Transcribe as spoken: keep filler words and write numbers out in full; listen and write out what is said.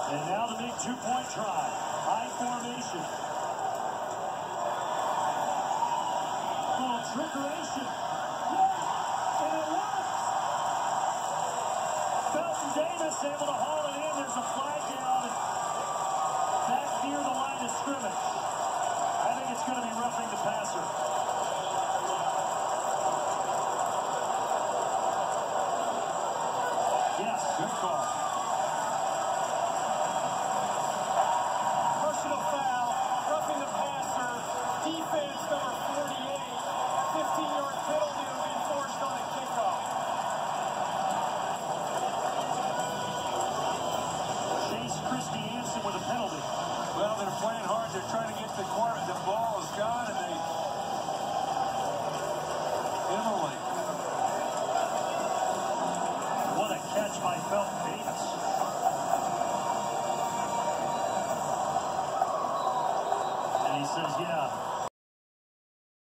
And now the big two-point try. High formation. Oh, trickeration. Yes! And it works! Felton Davis able to haul it in. There's a flag down back near the line of scrimmage. I think it's going to be roughing the passer. Yes, good call. Personal foul, roughing the passer, defense number forty-eight, fifteen-yard penalty will be enforced on the kickoff. Chase Christiansen with a penalty. Well, they're playing hard. They're trying to get the corner. The ball is gone, and they immolate. What a catch by Felton Davis. And he says, yeah,